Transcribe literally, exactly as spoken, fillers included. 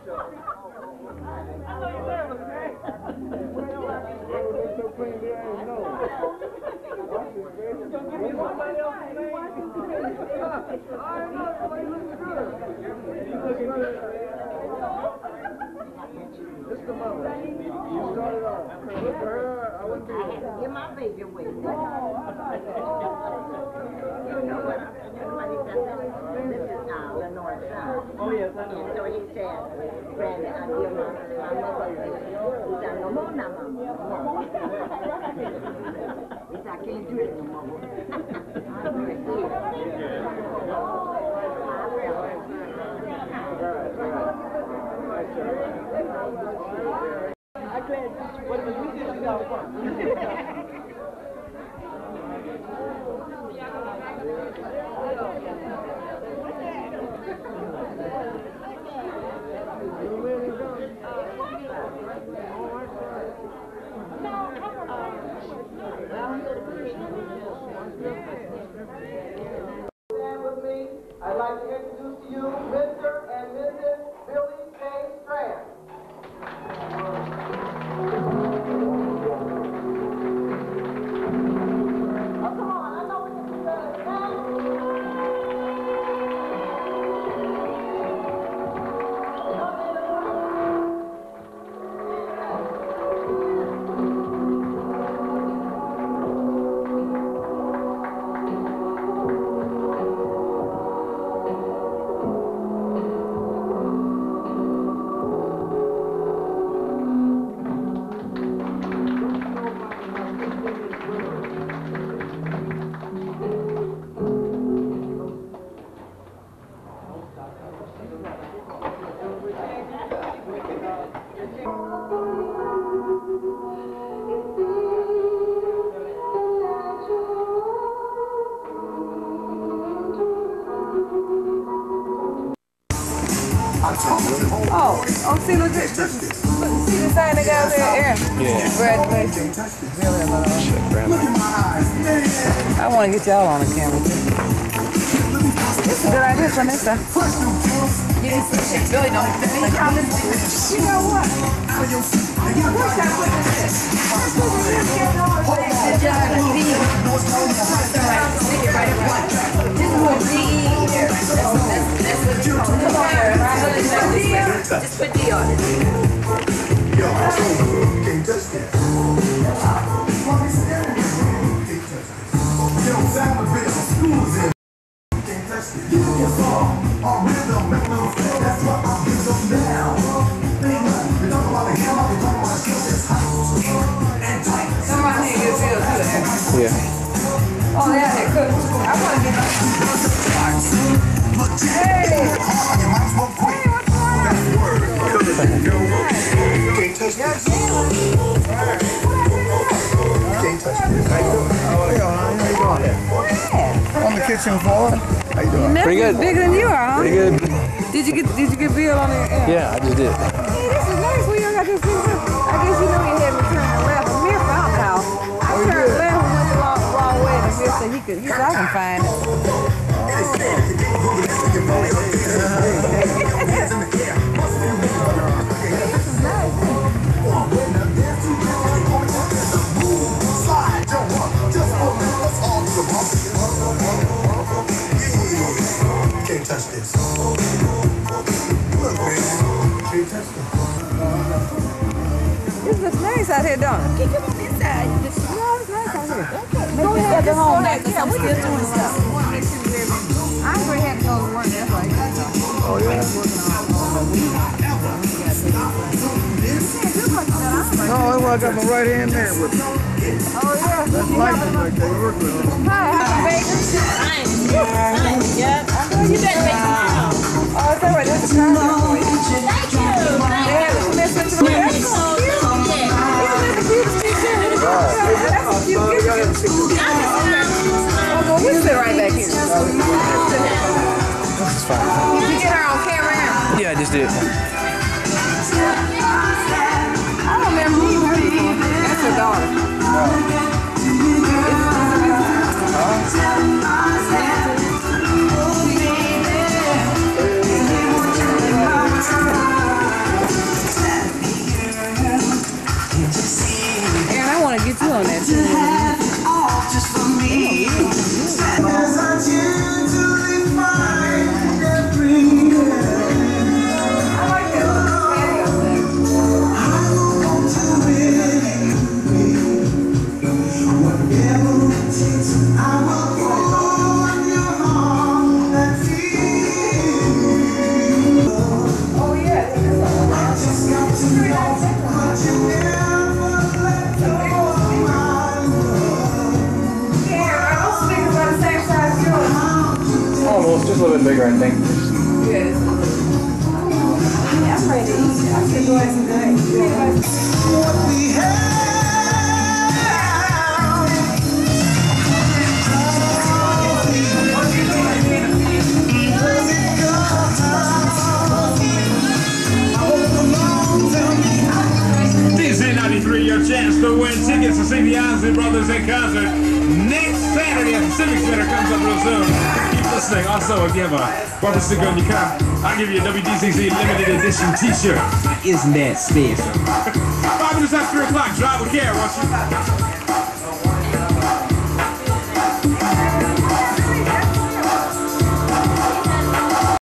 Get my baby away. You know what? This is uh, Lenora's son. Oh, yes, I know. And so he said, Granny, I give my, my mother a baby. He said, no more now, Mama. He said, I can't do it no more. I'm glad. What did we do? We got fun. Stand with me. I'd like to introduce to you Mister and Missus Billy K. Straham. Oh, oh, see, look at this. See the sign they got there, Aaron? Yeah. Congratulations. Really, I want to get y'all on the camera, too. It's a good idea for next time. You didn't see shit. Billy don't have to be. You know what? What's that with this? Good job, T V. Stick it right in one. This is what T E here. That's what you come on here. Just put D on it. Can't touch this. Yo, sound a bit of schools in. Can't touch this. You can fall on rhythm, make a little feel. That's what I'm doing now. Big man, we talk about the hammer, we talk about the skill that's hot and tight. Somebody need to get feel too. Yeah. Oh, yeah, they cook. I want to get hey! Hey, what's going on? Can't touch this. Can't touch this. How you doing? How you doing? On the kitchen floor. How you doing? Pretty good. Bigger than you are, huh? Pretty good. Did you get Did you get Bill on there? Yeah. Yeah, I just did. Hey, this is nice. We don't got this thing. I guess you know you had me turn left. Amir found the house. I turned left and went the wrong, wrong way, and Amir said he could. He said I can find it. Can't touch this. Look, man. Can't touch this. This looks nice out here, don't it? Come on inside. You just No, it's nice out here. go ahead. Go home now because I'm still doing stuff. I'm going to have to go to work. That's why. Oh, yeah. No, that's why I got my right hand man with me. Oh, yeah. That's license right there. You work with him. Hi, happy bacon. Yeah. Oh, you better make tomorrow. Oh, it's all right. That's a car. Thank you. They have a Smith to the That's so cute. Isn't that the cutest picture? That's a cute picture. Oh, well, we sit right back here. It's fine. Did you get her on camera now? Yeah, I just did. I don't remember meeting her before. That's her daughter. Good. Yeah, I'm ready to eat. I'm still doing some good. What we have. D C ninety-three, your chance to win tickets to see the Ozzy Brothers in concert next Saturday at the Civic Center. Comes up real soon. Keep listening. Also, if you have a bumper sticker on your car, I'll give you a W D C C limited edition t-shirt. Isn't that special? Five minutes after three o'clock. Drive with care, won't you?